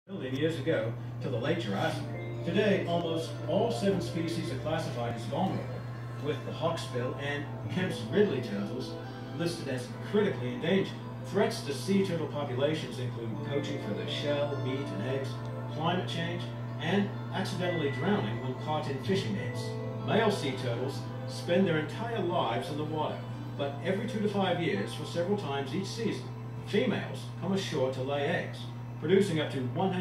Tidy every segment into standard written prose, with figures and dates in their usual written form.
million years ago to the late Jurassic. Today, almost all 7 species are classified as vulnerable, with the hawksbill and Kemp's Ridley turtles listed as critically endangered. Threats to sea turtle populations include poaching for their shell, meat, and eggs, climate change, and accidentally drowning when caught in fishing nets. Male sea turtles spend their entire lives in the water, but every 2 to 5 years, for several times each season, females come ashore to lay eggs, producing up to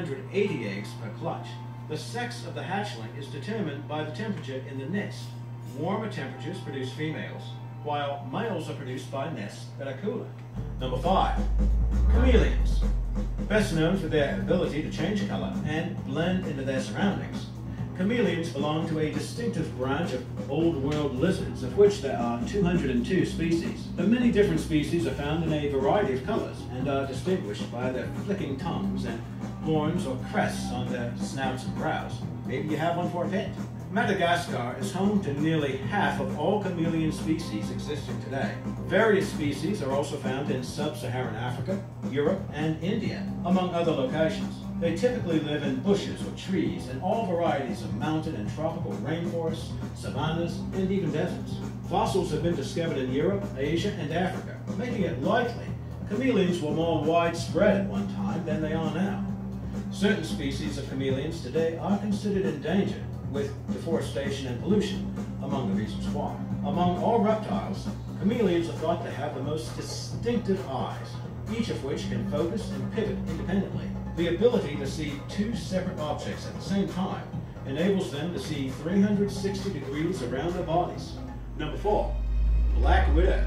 180 eggs per clutch. The sex of the hatchling is determined by the temperature in the nest. Warmer temperatures produce females, while males are produced by nests that are cooler. Number 5. Chameleons. Best known for their ability to change color and blend into their surroundings, chameleons belong to a distinctive branch of Old World lizards, of which there are 202 species. The many different species are found in a variety of colors and are distinguished by their flicking tongues and horns or crests on their snouts and brows. Maybe you have one for a pet. Madagascar is home to nearly half of all chameleon species existing today. Various species are also found in sub-Saharan Africa, Europe, and India, among other locations. They typically live in bushes or trees in all varieties of mountain and tropical rainforests, savannas, and even deserts. Fossils have been discovered in Europe, Asia, and Africa, making it likely chameleons were more widespread at one time than they are now. Certain species of chameleons today are considered endangered, with deforestation and pollution among the reasons why. Among all reptiles, chameleons are thought to have the most distinctive eyes, each of which can focus and pivot independently. The ability to see 2 separate objects at the same time enables them to see 360 degrees around their bodies. Number 4. Black widow.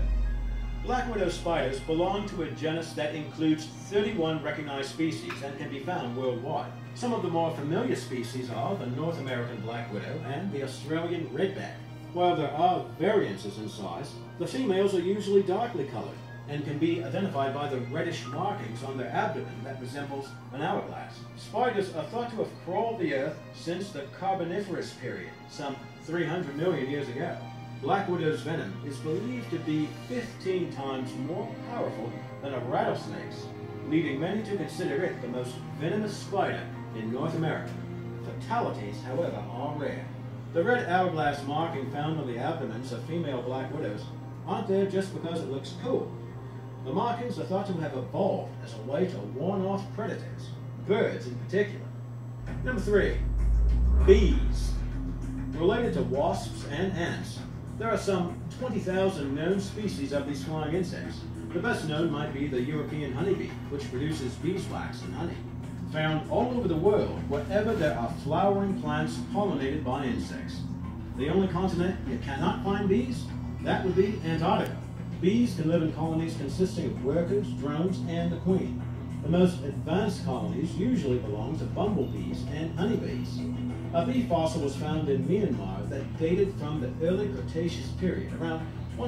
Black widow spiders belong to a genus that includes 31 recognized species and can be found worldwide. Some of the more familiar species are the North American black widow and the Australian redback. While there are variances in size, the females are usually darkly colored and can be identified by the reddish markings on their abdomen that resembles an hourglass. Spiders are thought to have crawled the earth since the Carboniferous period, some 300 million years ago. Black widow's venom is believed to be 15 times more powerful than a rattlesnake's, leading many to consider it the most venomous spider in North America. Fatalities, however, are rare. The red hourglass marking found on the abdomens of female black widows aren't there just because it looks cool. The markings are thought to have evolved as a way to warn off predators, birds in particular. Number 3. Bees. Related to wasps and ants, there are some 20,000 known species of these flying insects. The best known might be the European honeybee, which produces beeswax and honey. Found all over the world wherever there are flowering plants pollinated by insects. The only continent you cannot find bees? That would be Antarctica. Bees can live in colonies consisting of workers, drones, and the queen. The most advanced colonies usually belong to bumblebees and honeybees. A bee fossil was found in Myanmar that dated from the early Cretaceous period, around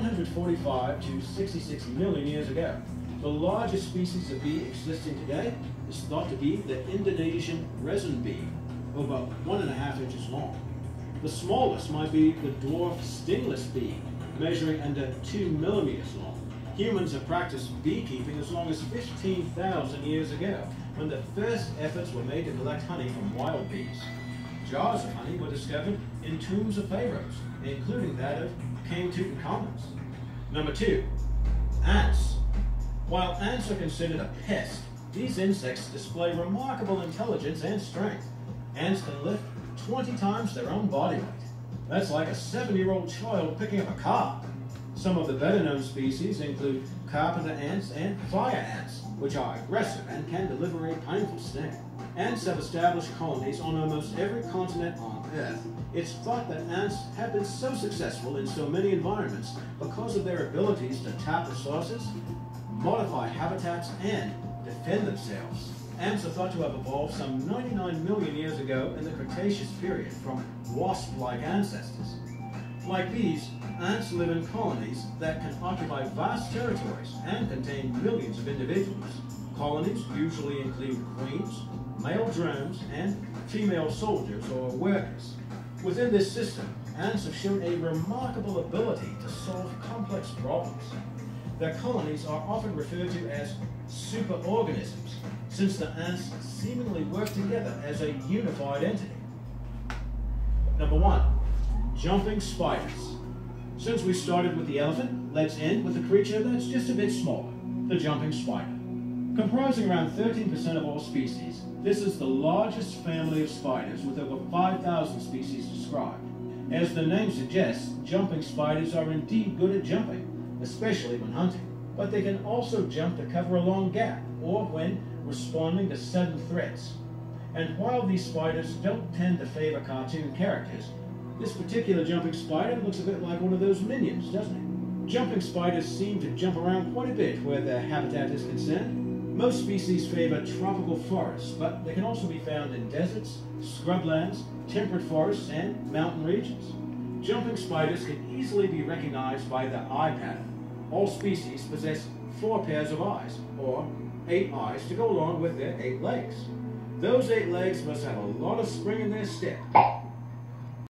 145 to 66 million years ago. The largest species of bee existing today is thought to be the Indonesian resin bee, over 1.5 inches long. The smallest might be the dwarf stingless bee, measuring under 2 millimeters long. Humans have practiced beekeeping as long as 15,000 years ago, when the first efforts were made to collect honey from wild bees. Jars of honey were discovered in tombs of pharaohs, including that of King Tutankhamun's. Number 2. Ants. While ants are considered a pest, these insects display remarkable intelligence and strength. Ants can lift 20 times their own body weight. That's like a 7-year-old child picking up a car. Some of the better-known species include carpenter ants and fire ants, which are aggressive and can deliver a painful sting. Ants have established colonies on almost every continent on Earth. It's thought that ants have been so successful in so many environments because of their abilities to tap resources, modify habitats, and defend themselves. Ants are thought to have evolved some 99 million years ago in the Cretaceous period from wasp-like ancestors. Like bees, ants live in colonies that can occupy vast territories and contain millions of individuals. Colonies usually include queens, male drones, and female soldiers or workers. Within this system, ants have shown a remarkable ability to solve complex problems. Their colonies are often referred to as superorganisms, since the ants seemingly work together as a unified entity. Number 1. Jumping spiders. Since we started with the elephant, let's end with a creature that's just a bit smaller, the jumping spider. Comprising around 13% of all species, this is the largest family of spiders with over 5,000 species described. As the name suggests, jumping spiders are indeed good at jumping, especially when hunting, but they can also jump to cover a long gap or when responding to sudden threats. And while these spiders don't tend to favor cartoon characters, this particular jumping spider looks a bit like one of those minions, doesn't it? Jumping spiders seem to jump around quite a bit where their habitat is concerned. Most species favor tropical forests, but they can also be found in deserts, scrublands, temperate forests, and mountain regions. Jumping spiders can easily be recognized by their eye pattern. All species possess 4 pairs of eyes, or 8 eyes to go along with their 8 legs. Those 8 legs must have a lot of spring in their step.